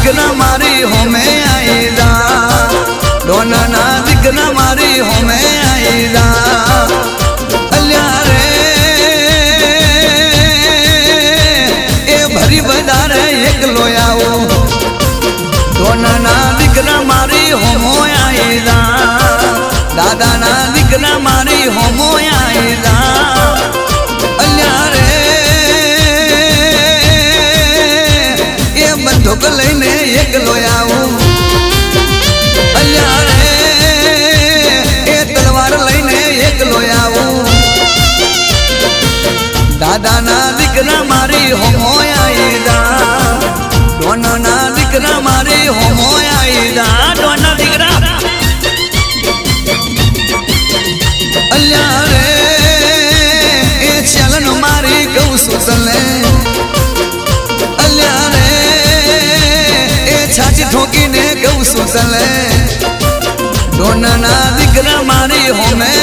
दिकरा मारी होमे आईदा, डोना ना दिकरा मारी होमे आईदा। अल्या रे ए भरी बाजार एक लोयाओ, डोना ना दिकरा मारी होमो आईदा, दादा ना दिकरा मारी होमो आईदा। अल्या रे ए बंदूक लईने एक लोयाओ, अल्या रे ए तलवार लईने एक लोयाओ, दादा ना दिकरा मारी होमो आईदा, डोना ना दिकरा मारी होमो आईदा, डोना दिकरा। अल्या रे ए चलन मारी गौ सुसले, अल्या रे ए छाची ठोकी ने गौ सुसले, डोना ना दिकरा मारी होमे